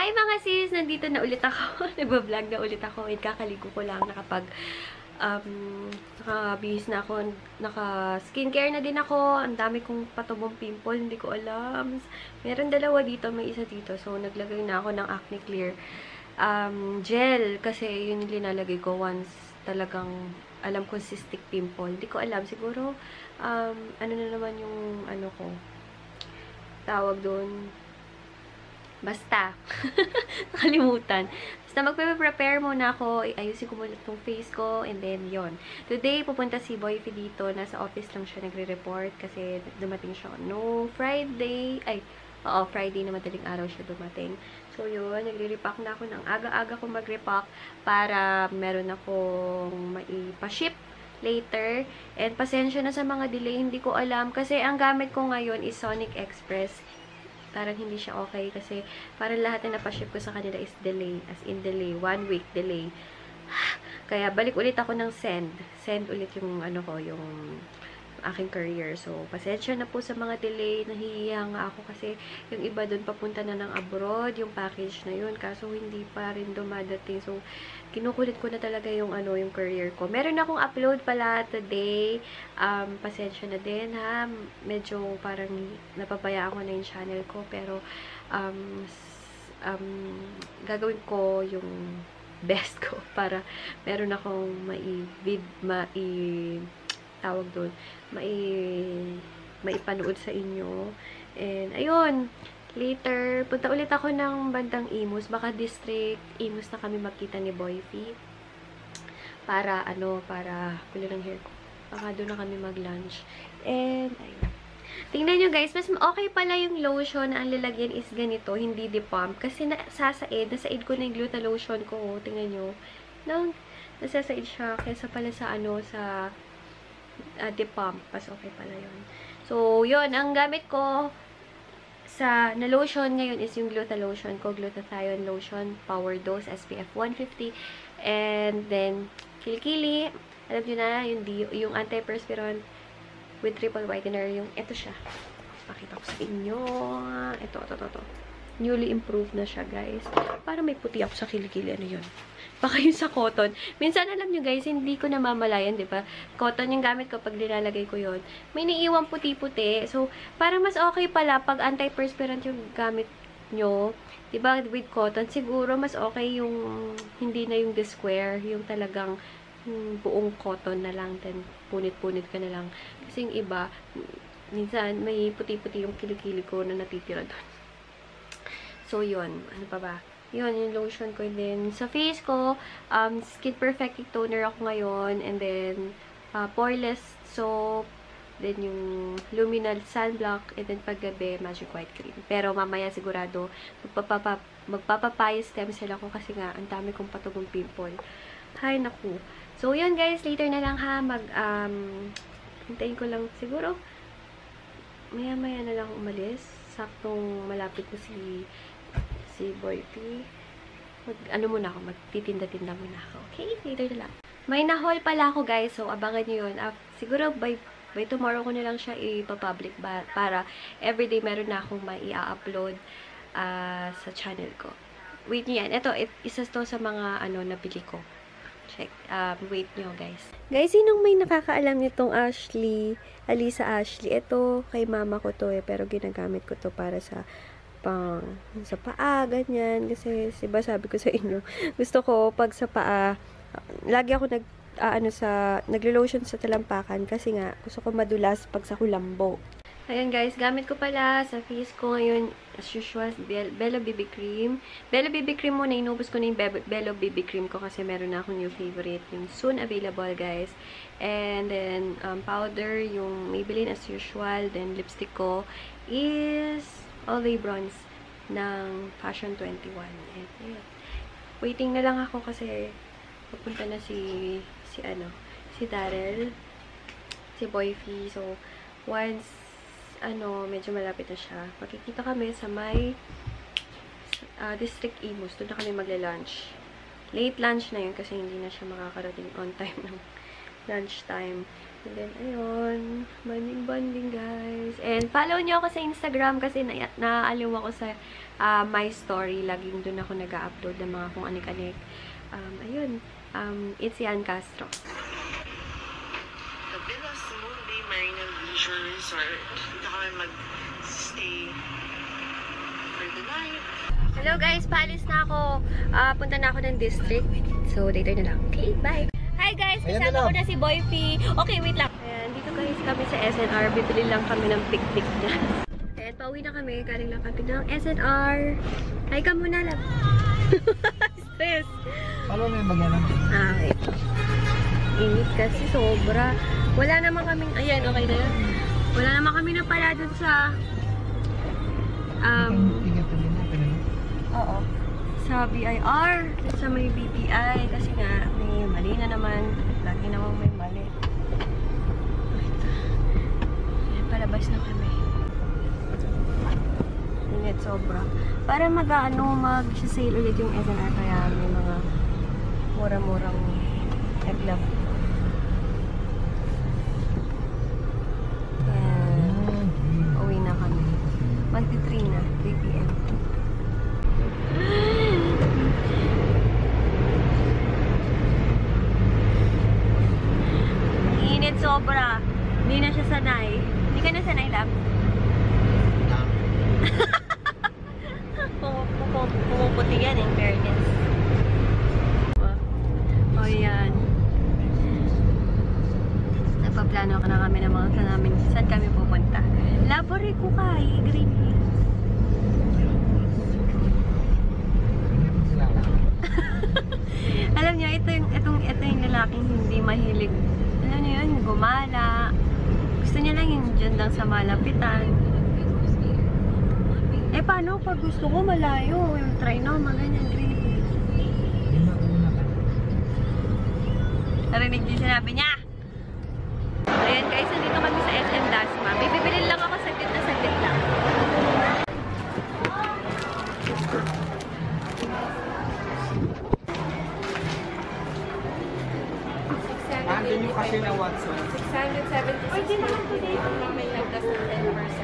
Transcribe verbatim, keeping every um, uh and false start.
Hi mga sis! Nandito na ulit ako. Nagbablog na ulit ako. And kakaligo ko lang nakapag um, nakabihis na ako. Naka-skincare na din ako. Ang dami kong patubong pimple. Hindi ko alam. Meron dalawa dito. May isa dito. So, naglagay na ako ng Acne Clear um, gel. Kasi yun yung linalagay ko once talagang alam ko cystic pimple. Hindi ko alam. Siguro, um, ano na naman yung ano ko. Tawag doon. Basta. Nakalimutan. Basta magpe-prepare muna ako. Ayusin ko muna itong face ko. And then, yon. Today, pupunta si Boyfie dito. Nasa office lang siya nagre-report. Kasi dumating siya no Friday. Ay, oo, Friday na madaling araw siya dumating. So, yun. Nagre-repack na ako ng aga-aga ko mag-repack para meron akong maipa-ship later. And pasensya na sa mga delay. Hindi ko alam. Kasi ang gamit ko ngayon is Sonic Express. Parang hindi siya okay kasi parang lahat na napaship ko sa kanila is delay. As in delay. One week delay. Kaya balik ulit ako ng send. Send ulit yung ano ko, yung aking career. So, pasensya na po sa mga delay. Nahihiya nga ako kasi yung iba doon papunta na ng abroad, yung package na yun. Kaso hindi pa rin dumadating. So, kinukulit ko na talaga yung ano, yung career ko. Meron akong upload pala today. Um, pasensya na din ha. Medyo parang napabayaan ko na yung channel ko. Pero, um, um, gagawin ko yung best ko para meron akong mai-vid, mai- tawag doon, mai maipanood sa inyo. And, ayun, later, punta ulit ako ng bandang Imus. Baka district Imus na kami magkita ni Boyfie. Para, ano, para kulo ng hair ko. Baka doon na kami mag-lunch. And, ayun. Tingnan nyo guys, mas okay pala yung lotion na ang lalagyan is ganito, hindi de-pump. Kasi nasasaid, nasaid ko na yung gluta lotion ko. Tingnan nyo. No, nasasaid siya. Kaysa pala sa, ano, sa Uh, de-pump. Mas okay pala yun. So, yun. Ang gamit ko sa na lotion ngayon is yung Gluta lotion ko. Glutathione lotion. Power dose. S P F one fifty. And then, Kilikili. Alam nyo na, yung, yung antiperspirant with triple whitener. Yung, ito siya. Pakita ko sa inyo. Ito, ito, ito, ito. Newly improved na siya, guys. Para may puti ako sa kilikili. Ano yun? Baka yun sa cotton. Minsan, alam nyo guys, hindi ko namamalayan, di ba? Cotton yung gamit ko pag nilalagay ko yun. May naiiwang puti-puti. So, parang mas okay pala pag antiperspirant yung gamit nyo. Di ba? With cotton, siguro mas okay yung hindi na yung the square. Yung talagang yung buong cotton na lang. Then, punit-punit ka na lang. Kasi yung iba, minsan, may puti-puti yung kilikili ko na natitira doon. So, yun. Ano pa ba? Yun, yung lotion ko. And then, sa face ko, um, Skin Perfecting Toner ako ngayon. And then, uh, Poreless Soap. Then, yung Luminal Sunblock. And then, paggabi, Magic White Cream. Pero, mamaya sigurado, magpapapa, magpapapaya stem cell ako kasi nga, ang dami kong patugong pimple. Hay, naku. So, yun guys. Later na lang ha. Mag, um, hintayin ko lang siguro. Maya-maya na lang umalis. Saktong malapit ko si si Boyfie. Mag, ano muna ako, magtitinda-tinda muna ako. Okay? Later na lang. May na-haul pala ako, guys. So, abangan nyo yun. Uh, siguro, by, by tomorrow ko na lang siya ipapublic ba, para everyday meron na akong mai-upload uh, sa channel ko. Wait nyo yan. Ito, it, isa to sa mga ano, nabili ko. Check. Um, wait nyo, guys. Guys, sinong may nakakaalam nitong Ashley? Alisa Ashley. Ito, kay mama ko to eh. Pero ginagamit ko to para sa pang sa paa, ganyan. Kasi, diba sabi ko sa inyo, gusto ko pag sa paa, lagi ako nag, uh, ano sa, naglo-lotion sa talampakan kasi nga, gusto ko madulas pag sa kulambo. Ayan guys, gamit ko pala sa face ko ngayon, as usual, Bello B B Cream. Bello B B Cream muna, inubos ko na yung Bello B B Cream ko kasi meron na akong new favorite, yung soon available guys. And then, um, powder, yung Maybelline as usual. Then, lipstick ko is All Day Bronze ng Fashion twenty-one. And, ayan. Waiting na lang ako kasi papunta na si, si ano, si Darrell, si Boyfie. So, once, ano, medyo malapit na siya, makikita kami sa may uh, District Imus. Doon na kami magla-lunch. Late lunch na yun kasi hindi na siya makakarating on time ng lunch time. And then, ayun. Bonding-bonding, guys. And follow nyo ako sa Instagram kasi na naaaliw ako sa uh, my story. Laging dun ako nag-upload ng mga kung anik-anik. Um, ayun. Um, it's Yan Castro. The Villas Moonbay Marina Leisure Resort. Dito kami mag-stay for the night. Hello guys, paalis na ako. Uh, punta na ako ng district. So, later na lang. Okay, bye! Hi guys, kasama ko na si Boyfie. Okay, wait lang. Ayan, dito guys kami sa S N R. Bibili lang kami ng picnic niya. Ayan, pauwi na kami. Galing lang kami ng S N R. Hi ka muna lang. Stress. Paano may magyanan? Ah, okay. Init kasi sobra. Wala naman kaming, ayan, okay na yun. Wala naman kami na pala dun sa, um, oo, sa B I R, sa may B P I, kasi nga, may mali na naman. Lagi naman may mali. Ayan, palabas na kami. Init sobra. Para mag-ano, mag-sale ulit yung S N R, kaya may mga mura-murang eglab. Ayan. Uwi na kami. Magti-three na. three P M Init sobra. Hindi na siya sanay. Hindi ka na sanay, lab? Pumuputi yan, in fairness. O, yan. Nagpaplano ka na kami ng mga saan namin. Saan kami pupunta? Labore ko ka, eh. Green Hills. Alam niyo, ito yung, itong, ito yung lalaking hindi mahilig. Alam niyo yun, gumala. Gusto niya lang yung dyan lang sa malapitan. Eh, paano pag gusto ko malayo? Yung Trinoma, ganyan, Green Hills. Narinig niyo sinabi niya? Ayan guys, nandito kami sa S M Dasma. May bibilin lang ako saglit na saglit lang. Nandun yung kasi na Watson. six hundred seventy-six. Pwede naman today. May nagdas ng ten percent.